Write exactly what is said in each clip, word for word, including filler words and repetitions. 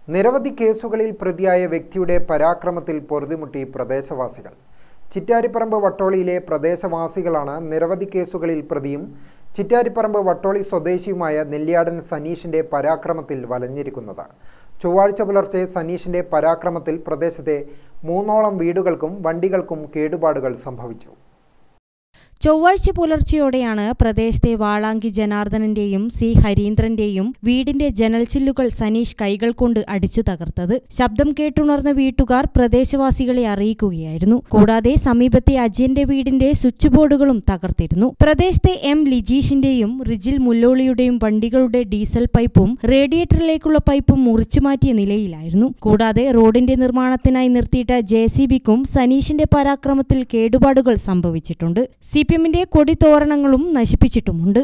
നിരവധി കേസുകളിൽ പ്രതിയായ വ്യക്തിയുടെ പരാക്രമത്തിൽ പൊറുതിമുട്ടി പ്രദേശവാസികൾ. ചിറ്റാരിപ്പറമ്പ് വട്ടോളിയിലെ പ്രദേശവാസികളാണ് നിരവധി കേസുകളിൽ പ്രതിയും ചിറ്റാരിപ്പറമ്പ് വട്ടോളി സ്വദേശിയുമായ നെല്ലിയാടൻ സനീഷിന്റെ പരാക്രമത്തിൽ വലഞ്ഞിരിക്കുന്നത്. ചൊവ്വാഴ്ച പുലർച്ചെ സനീഷിന്റെ പരാക്രമത്തിൽ പ്രദേശത്തെ മൂന്നോളം വീടുകൾക്കും വണ്ടികൾക്കും കേടുപാടുകൾ സംഭവിച്ചു. ചൊവ്വാഴ്ച പുലർച്ചെയോടെയാണ് പ്രദേശത്തെ വാളാങ്കി ജനാർദ്ദനന്റെയും സി ഹരീന്ദ്രന്റെയും വീടിന്റെ ജനൽച്ചില്ലുകൾ സനീഷ് കൈകൾ കൊണ്ട് അടിച്ചു തകർത്തത്. ശബ്ദം കേട്ടുണർന്ന വീട്ടുകാർ പ്രദേശവാസികളെ അറിയിക്കുകയായിരുന്നു. കൂടാതെ സമീപത്തെ അജയന്റെ വീടിന്റെ സ്വിച്ച് ബോർഡുകളും തകർത്തിരുന്നു. പ്രദേശത്തെ എം ലിജീഷിന്റെയും റിജിൽ മുല്ലോളിയുടെയും വണ്ടികളുടെ ഡീസൽ പൈപ്പും റേഡിയേറ്ററിലേക്കുള്ള പൈപ്പും മുറിച്ചുമാറ്റിയ നിലയിലായിരുന്നു. കൂടാതെ റോഡിന്റെ നിർമ്മാണത്തിനായി നിർത്തിയിട്ട ജെ സി ബിക്കും സനീഷിന്റെ പരാക്രമത്തിൽ കേടുപാടുകൾ സംഭവിച്ചിട്ടുണ്ട്. സി പി എമ്മിന്റെ കൊടിത്തോരണങ്ങളും നശിപ്പിച്ചിട്ടുമുണ്ട്.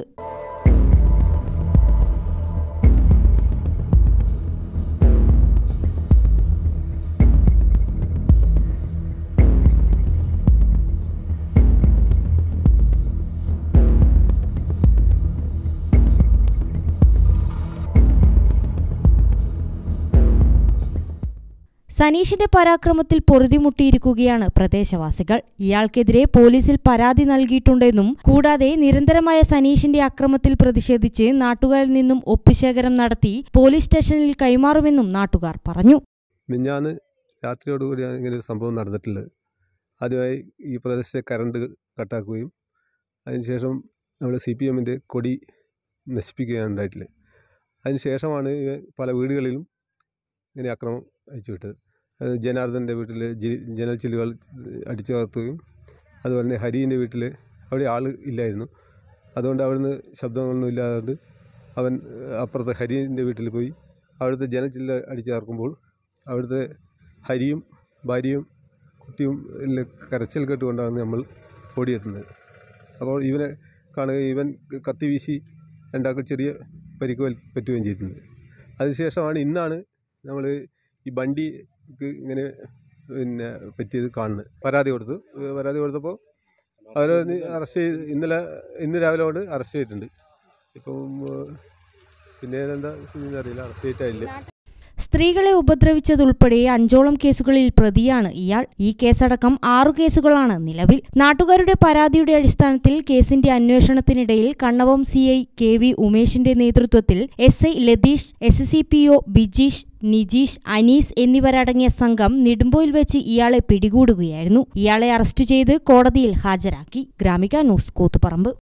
സനീഷിന്റെ പരാക്രമത്തിൽ പൊറുതിമുട്ടിയിരിക്കുകയാണ് പ്രദേശവാസികൾ. ഇയാൾക്കെതിരെ പോലീസിൽ പരാതി നൽകിയിട്ടുണ്ടെന്നും കൂടാതെ നിരന്തരമായ സനീഷിന്റെ അക്രമത്തിൽ പ്രതിഷേധിച്ച് നാട്ടുകാരിൽ നിന്നും ഒപ്പുശേഖരം നടത്തി പോലീസ് സ്റ്റേഷനിൽ കൈമാറുമെന്നും നാട്ടുകാർ പറഞ്ഞു. മിഞ്ഞാന്ന് രാത്രിയോടുകൂടിയാണ് ഇങ്ങനെ ഒരു സംഭവം നടന്നിട്ടുള്ളത്. ആദ്യമായി ഈ പ്രദേശത്തെ കറണ്ട് കട്ടാക്കുകയും അതിനുശേഷം നമ്മൾ സി പി എമ്മിൻ്റെ കൊടി നശിപ്പിക്കുകയാണ് ഉണ്ടായിട്ടുള്ളത്. അതിനുശേഷമാണ് പല വീടുകളിലും ഇങ്ങനെ അക്രമം അയച്ചു വിട്ടത്. ജനാർദ്ദൻ്റെ വീട്ടിൽ ജനൽ ചില്ലുകൾ അടിച്ചു തകർത്തുകയും അതുപോലെ തന്നെ ഹരീൻ്റെ വീട്ടിൽ അവിടെ ആൾ ഇല്ലായിരുന്നു. അതുകൊണ്ട് അവിടുന്ന് ശബ്ദങ്ങളൊന്നും ഇല്ലാതുകൊണ്ട് അവൻ അപ്പുറത്തെ ഹരീൻ്റെ വീട്ടിൽ പോയി അവിടുത്തെ ജനൽ ചില്ല് അടിച്ചു തകർക്കുമ്പോൾ അവിടുത്തെ ഹരിയും ഭാര്യയും കുട്ടിയും കരച്ചിൽ കേട്ടുകൊണ്ടാണ് നമ്മൾ ഓടിയെത്തുന്നത്. അപ്പോൾ ഇവനെ കാണുകയും ഇവൻ കത്തി വീശി രണ്ടാൾക്ക് ചെറിയ പരിക്ക് പറ്റുകയും ചെയ്തിട്ടുണ്ട്. അതിനുശേഷമാണ് ഇന്നാണ് നമ്മൾ ഈ വണ്ടിക്ക് ഇങ്ങനെ പിന്നെ പറ്റിയത് കാണുന്നത്. പരാതി കൊടുത്തു. പരാതി കൊടുത്തപ്പോൾ അവർ അറസ്റ്റ് ചെയ്ത് ഇന്നലെ ഇന്ന് രാവിലെ കൊണ്ട് അറസ്റ്റ് ചെയ്തിട്ടുണ്ട്. ഇപ്പം പിന്നെ എന്താ സ്ഥിതി അറിയില്ല, അറസ്റ്റ് ചെയ്തിട്ടില്ല. സ്ത്രീകളെ ഉപദ്രവിച്ചതുൾപ്പെടെ അഞ്ചോളം കേസുകളിൽ പ്രതിയാണ് ഇയാൾ. ഈ കേസടക്കം ആറു കേസുകളാണ് നിലവിൽ. നാട്ടുകാരുടെ പരാതിയുടെ അടിസ്ഥാനത്തിൽ കേസിന്റെ അന്വേഷണത്തിനിടയിൽ Kannavam C I K V ഉമേഷിന്റെ നേതൃത്വത്തിൽ S I Latheesh, S C P O Bijeesh, Nijeesh, Anees എന്നിവരടങ്ങിയ സംഘം നെടുമ്പോയിൽ വെച്ച് ഇയാളെ പിടികൂടുകയായിരുന്നു. ഇയാളെ അറസ്റ്റ് ചെയ്ത് കോടതിയിൽ ഹാജരാക്കി. ഗ്രാമിക ന്യൂസ്, കൂത്തുപറമ്പ്.